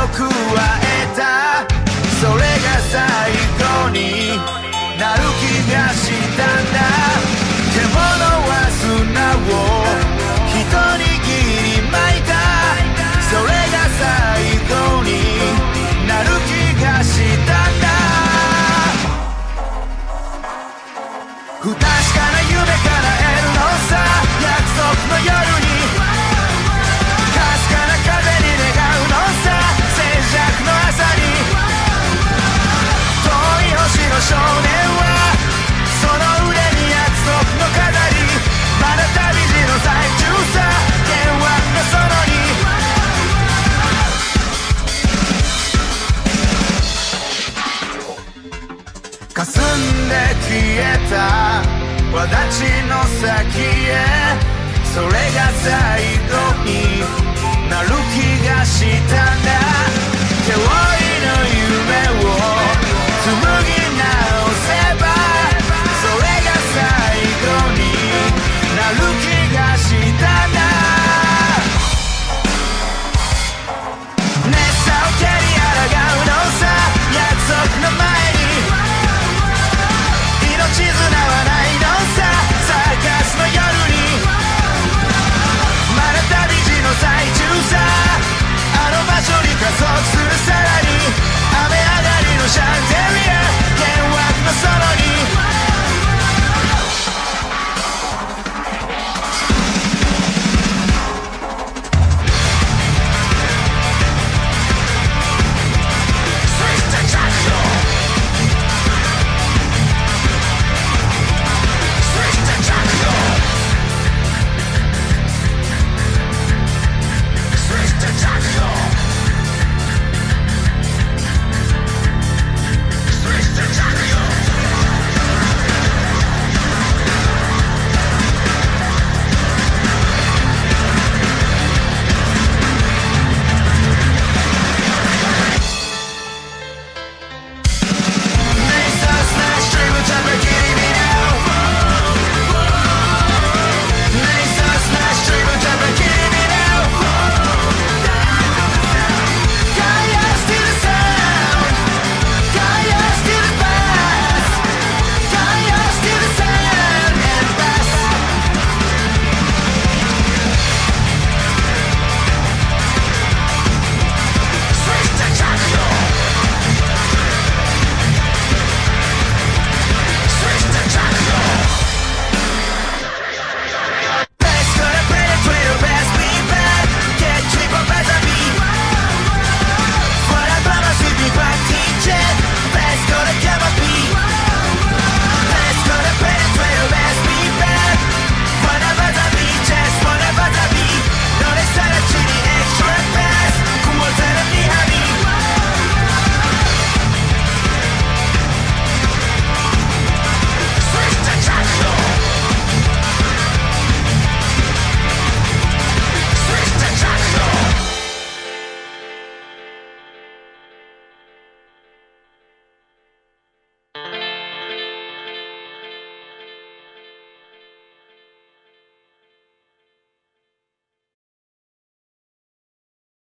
僕は得た、それが最後になる気がしたんだ。獣は砂を一握り巻いた、それが最後になる気がしたんだ。不確かな夢叶えるのさ、約束の夜にかすかな風に願うのさ、静寂の朝に遠い星の少年はその腕に約束の飾り、まだ旅路の最中さ、幻惑の園に霞んで消えた轍の先へ、それが最後になる気がしたんだ。手負いの夢を